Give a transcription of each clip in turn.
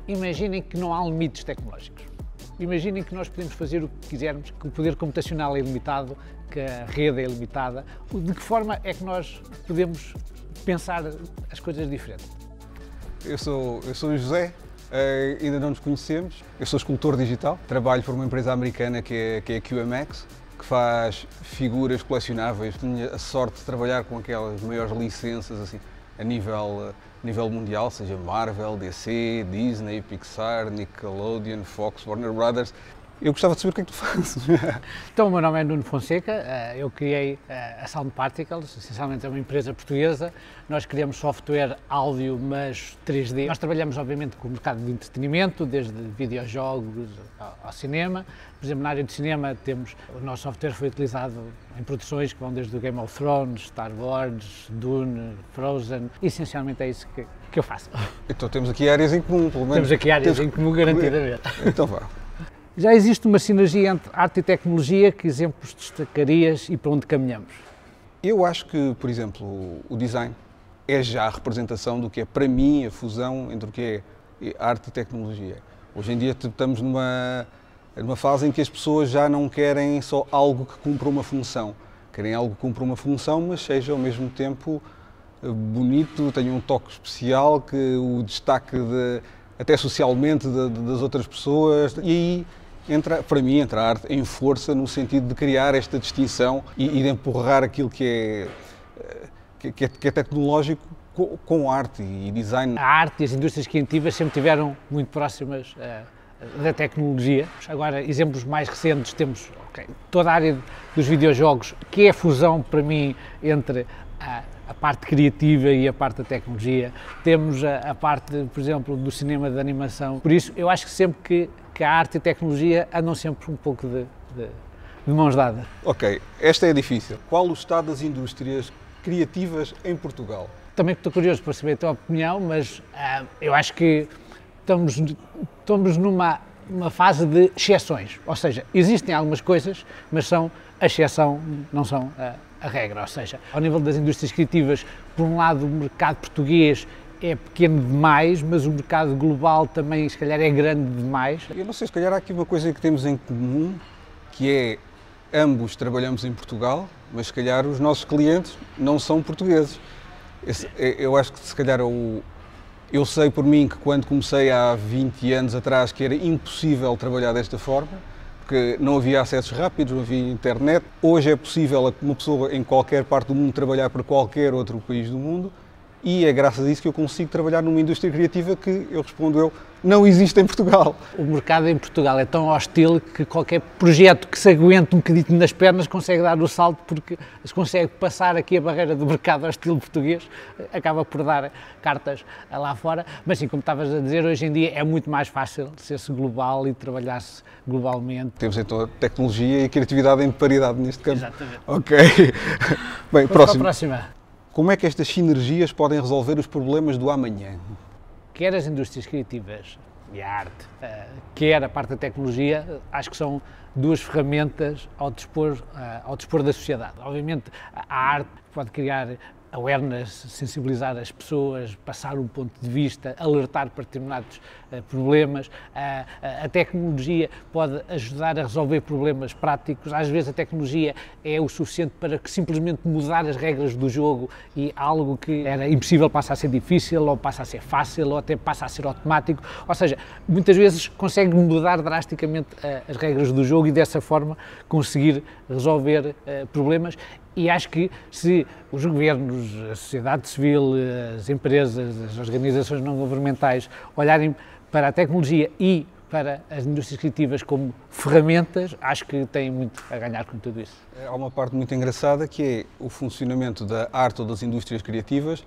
Imaginem que não há limites tecnológicos. Imaginem que nós podemos fazer o que quisermos, que o poder computacional é ilimitado, que a rede é ilimitada. De que forma é que nós podemos pensar as coisas diferentes? Eu sou o José, ainda não nos conhecemos. Eu sou escultor digital, trabalho por uma empresa americana que é a QMX, que faz figuras colecionáveis. Tenho a sorte de trabalhar com aquelas maiores licenças assim, a nível mundial, seja Marvel, DC, Disney, Pixar, Nickelodeon, Fox, Warner Brothers. Eu gostava de saber o que é que tu fazes. Então, o meu nome é Nuno Fonseca, eu criei a Sound Particles, essencialmente é uma empresa portuguesa. Nós criamos software áudio, mas 3D. Nós trabalhamos, obviamente, com o mercado de entretenimento, desde videojogos ao cinema. Por exemplo, na área de cinema, o nosso software foi utilizado em produções que vão desde o Game of Thrones, Star Wars, Dune, Frozen. Essencialmente é isso que eu faço. Então temos aqui áreas em comum, pelo menos. Temos aqui áreas em comum, garantidamente. Então vá. Já existe uma sinergia entre arte e tecnologia, que exemplos destacarias e para onde caminhamos? Eu acho que, por exemplo, o design é já a representação do que é, para mim, a fusão entre o que é arte e tecnologia. Hoje em dia estamos numa fase em que as pessoas já não querem só algo que cumpra uma função. Querem algo que cumpra uma função, mas seja ao mesmo tempo bonito, tenha um toque especial, que o destaque até socialmente das outras pessoas. E aí, para mim, entra a arte em força no sentido de criar esta distinção e de empurrar aquilo que é tecnológico com arte e design. A arte e as indústrias criativas sempre estiveram muito próximas da tecnologia. Agora, exemplos mais recentes, temos toda a área dos videojogos, que é a fusão, para mim, entre a parte criativa e a parte da tecnologia. Temos a parte, por exemplo, do cinema de animação. Por isso, eu acho que sempre que a arte e a tecnologia andam sempre um pouco de mãos dadas. Ok, esta é difícil. Qual o estado das indústrias criativas em Portugal? Também estou curioso para saber a tua opinião, mas eu acho que estamos numa fase de exceções. Ou seja, existem algumas coisas, mas são a exceção, não são a regra. Ou seja, ao nível das indústrias criativas, por um lado, o mercado português é pequeno demais, mas o mercado global também, se calhar, é grande demais. Eu não sei, se calhar há aqui uma coisa que temos em comum, que é ambos trabalhamos em Portugal, mas se calhar os nossos clientes não são portugueses. Eu acho que se calhar eu sei por mim que quando comecei há 20 anos atrás que era impossível trabalhar desta forma, porque não havia acessos rápidos, não havia internet. Hoje é possível uma pessoa em qualquer parte do mundo trabalhar para qualquer outro país do mundo e é graças a isso que eu consigo trabalhar numa indústria criativa que, não existe em Portugal. O mercado em Portugal é tão hostil que qualquer projeto que se aguente um bocadinho nas pernas consegue dar o salto, porque se consegue passar aqui a barreira do mercado hostil português, acaba por dar cartas lá fora. Mas sim, como estavas a dizer, hoje em dia é muito mais fácil ser-se global e trabalhar-se globalmente. Temos então a tecnologia e a criatividade em paridade neste campo. Exatamente. Ok. Bem, próxima. Como é que estas sinergias podem resolver os problemas do amanhã? Quer as indústrias criativas e a arte, quer a parte da tecnologia, acho que são duas ferramentas ao dispor da sociedade. Obviamente, a arte pode criar awareness, sensibilizar as pessoas, passar um ponto de vista, alertar para determinados problemas. A tecnologia pode ajudar a resolver problemas práticos. Às vezes a tecnologia é o suficiente para que simplesmente mudar as regras do jogo e algo que era impossível passa a ser difícil, ou passa a ser fácil, ou até passa a ser automático. Ou seja, muitas vezes consegue mudar drasticamente as regras do jogo e dessa forma conseguir resolver problemas. E acho que se os governos, a sociedade civil, as empresas, as organizações não governamentais olharem para a tecnologia e para as indústrias criativas como ferramentas, acho que têm muito a ganhar com tudo isso. Há uma parte muito engraçada que é o funcionamento da arte ou das indústrias criativas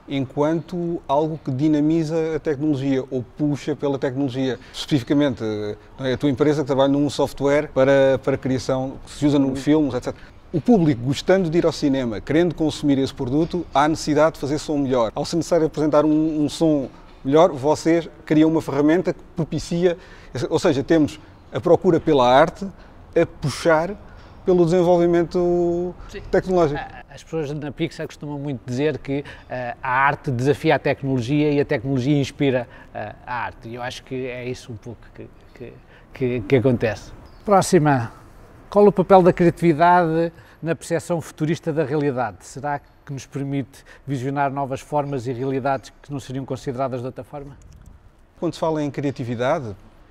enquanto algo que dinamiza a tecnologia ou puxa pela tecnologia. Especificamente, a tua empresa que trabalha num software para a criação, que se usa nos filmes, etc. O público, gostando de ir ao cinema, querendo consumir esse produto, há necessidade de fazer som melhor. Ao ser necessário apresentar um som melhor, vocês criam uma ferramenta que propicia, ou seja, temos a procura pela arte a puxar pelo desenvolvimento tecnológico. As pessoas na Pixar costumam muito dizer que a arte desafia a tecnologia e a tecnologia inspira a arte. E eu acho que é isso um pouco que acontece. Próxima. Qual o papel da criatividade na percepção futurista da realidade? Será que nos permite visionar novas formas e realidades que não seriam consideradas de outra forma? Quando se fala em criatividade,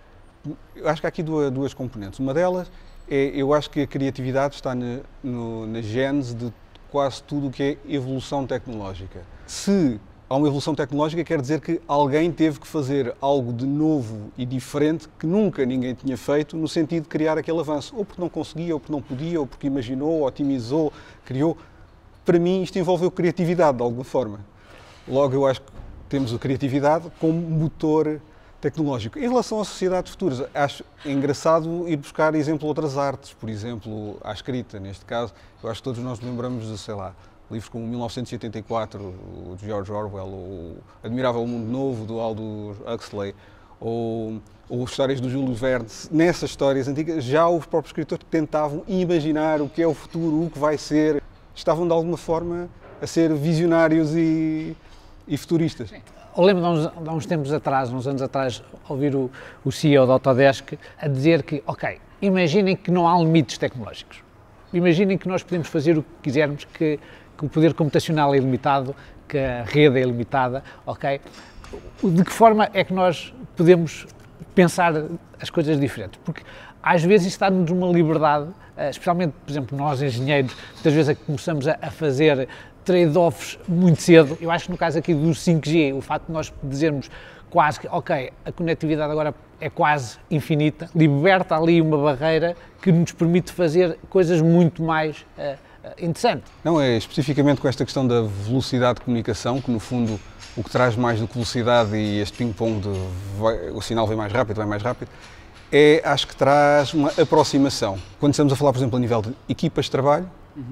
eu acho que há aqui duas componentes. Uma delas é, eu acho que a criatividade está na gênese de quase tudo o que é evolução tecnológica. Se há uma evolução tecnológica, quer dizer que alguém teve que fazer algo de novo e diferente que nunca ninguém tinha feito, no sentido de criar aquele avanço. Ou porque não conseguia, ou porque não podia, ou porque imaginou, otimizou, criou. Para mim, isto envolveu criatividade, de alguma forma. Logo, eu acho que temos a criatividade como motor tecnológico. Em relação às sociedades futuras, acho engraçado ir buscar exemplo de outras artes, por exemplo, a escrita, neste caso. Eu acho que todos nós lembramos de, sei lá, livros como 1984, o de George Orwell, ou Admirável Mundo Novo, do Aldous Huxley, ou histórias do Júlio Verne. Nessas histórias antigas, já os próprios escritores tentavam imaginar o que é o futuro, o que vai ser. Estavam, de alguma forma, a ser visionários e futuristas. Sim. Eu lembro de uns tempos atrás, uns anos atrás, ouvir o CEO da Autodesk a dizer que, ok, imaginem que não há limites tecnológicos. Imaginem que nós podemos fazer o que quisermos, que o poder computacional é ilimitado, que a rede é ilimitada, ok? De que forma é que nós podemos pensar as coisas diferentes? Porque às vezes isso dá-nos uma liberdade, especialmente, por exemplo, nós engenheiros, muitas vezes começamos a fazer trade-offs muito cedo. Eu acho que no caso aqui do 5G, o facto de nós dizermos quase que, ok, a conectividade agora é quase infinita, liberta ali uma barreira que nos permite fazer coisas muito mais interessantes. Não, é especificamente com esta questão da velocidade de comunicação, que no fundo o que traz mais do que velocidade e este ping-pong de o sinal vai mais rápido, acho que traz uma aproximação. Quando estamos a falar, por exemplo, a nível de equipas de trabalho,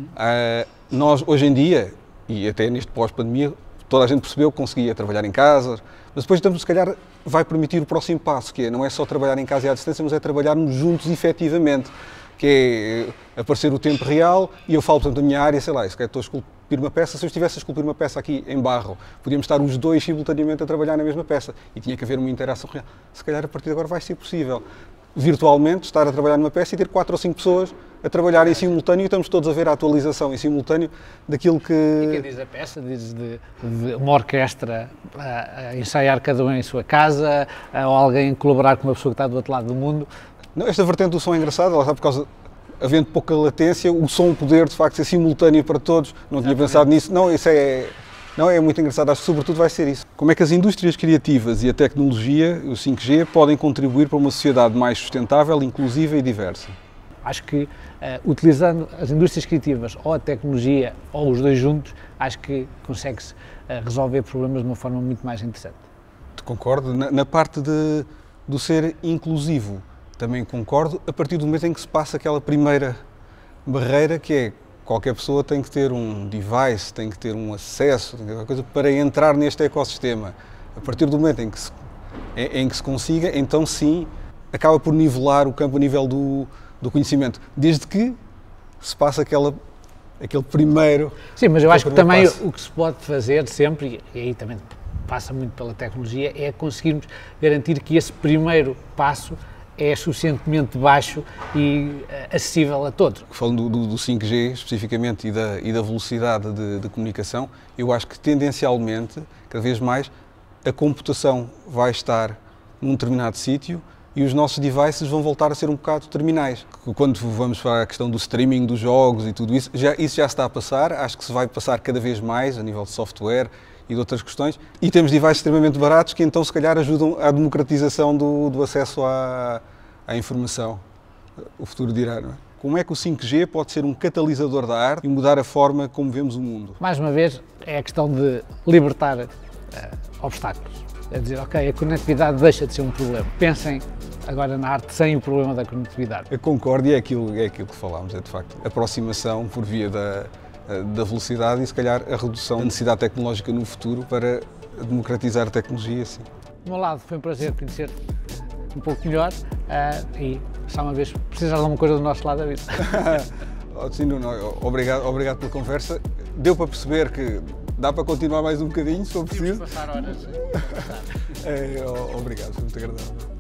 nós hoje em dia, e até neste pós-pandemia, toda a gente percebeu que conseguia trabalhar em casa, mas depois estamos, se calhar, vai permitir o próximo passo, que é, não é só trabalhar em casa e à distância, mas é trabalharmos juntos efetivamente, que é aparecer o tempo real, e eu falo, portanto, da minha área, sei lá, se calhar estou a esculpir uma peça, se eu estivesse a esculpir uma peça aqui em barro, podíamos estar os dois simultaneamente a trabalhar na mesma peça, e tinha que haver uma interação real. Se calhar, a partir de agora vai ser possível, virtualmente, estar a trabalhar numa peça e ter 4 ou 5 pessoas a trabalhar em simultâneo e estamos todos a ver a atualização em simultâneo daquilo que... E que diz a peça? Diz de uma orquestra a ensaiar cada um em sua casa, ou alguém colaborar com uma pessoa que está do outro lado do mundo. Não, esta vertente do som é engraçada, ela está por causa, havendo pouca latência, o som poder de facto ser simultâneo para todos, não tinha pensado nisso, não, isso é muito engraçado, acho que sobretudo vai ser isso. Como é que as indústrias criativas e a tecnologia, o 5G, podem contribuir para uma sociedade mais sustentável, inclusiva e diversa? Acho que utilizando as indústrias criativas ou a tecnologia ou os dois juntos, acho que consegue-se resolver problemas de uma forma muito mais interessante. Concordo. Na parte do ser inclusivo, também concordo, a partir do momento em que se passa aquela primeira barreira que é qualquer pessoa tem que ter um device, tem que ter um acesso, tem que ter alguma coisa para entrar neste ecossistema. A partir do momento em que se consiga, então sim, acaba por nivelar o campo a nível do conhecimento, desde que se passa aquele primeiro... Sim, mas eu acho que também passo. O que se pode fazer sempre, e aí também passa muito pela tecnologia, é conseguirmos garantir que esse primeiro passo é suficientemente baixo e acessível a todos. Falando do 5G especificamente e da velocidade de comunicação, eu acho que tendencialmente, cada vez mais, a computação vai estar num determinado sítio e os nossos devices vão voltar a ser um bocado terminais. Quando vamos para a questão do streaming dos jogos e tudo isso, isso já está a passar, acho que se vai passar cada vez mais a nível de software e de outras questões, e temos devices extremamente baratos que então se calhar ajudam à democratização do acesso à informação. O futuro dirá, não é? Como é que o 5G pode ser um catalisador da arte e mudar a forma como vemos o mundo? Mais uma vez, é a questão de libertar obstáculos. É dizer, ok, a conectividade deixa de ser um problema. Pensem agora na arte sem o problema da conectividade. Eu concordo e é aquilo que falámos, é de facto a aproximação por via da velocidade e se calhar a redução da necessidade tecnológica no futuro para democratizar a tecnologia, sim. Do meu lado foi um prazer conhecer um pouco melhor e, só uma vez, precisas de alguma coisa do nosso lado, David. Sim, Nuno, obrigado pela conversa. Deu para perceber que dá para continuar mais um bocadinho, se for preciso. Passar horas. Obrigado, foi muito agradável.